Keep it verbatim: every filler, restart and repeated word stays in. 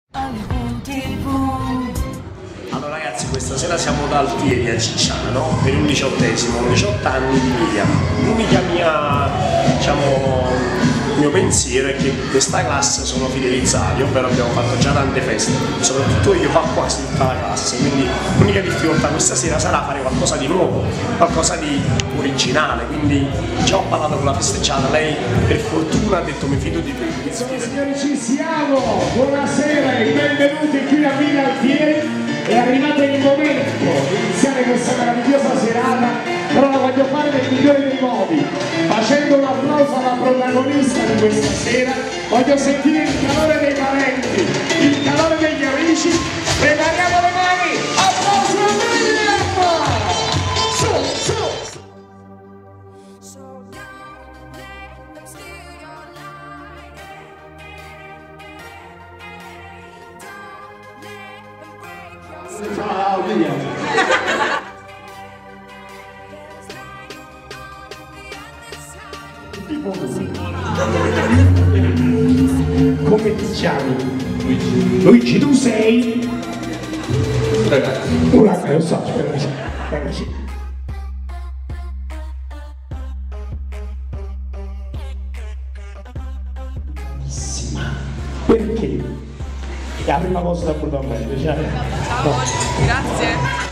Allora ragazzi, questa sera siamo da Altieri a Cicciano per un diciottesimo, diciotto anni di Miriam. L'unica mia, diciamo, il mio pensiero è che questa classe sono fidelizzati, ovvero abbiamo fatto già tante feste, soprattutto io fa quasi tutta la classe, quindi l'unica difficoltà questa sera sarà fare qualcosa di nuovo, qualcosa di originale, quindi già ho parlato con la festeggiata, lei per fortuna ha detto mi fido di te. Signori, ci siamo, buonasera e benvenuti qui a Villa Altieri. È arrivato il momento di iniziare questa meravigliosa serata, però la voglio fare nel migliore dei modi, facendo un applauso alla protagonista di questa sera. Voglio sentire il calore dei parenti, il calore degli amici. Prepariamo le mani, applauso a Miriam! Su, su! Ciao Miriam! Come ti chiami? Luigi. Luigi, tu sei? Ragazzi. Un attimo, lo so, aspetta, ragazzi. Bellissima. Perché? È la prima cosa da Bruno Bello, cioè. Ciao, grazie.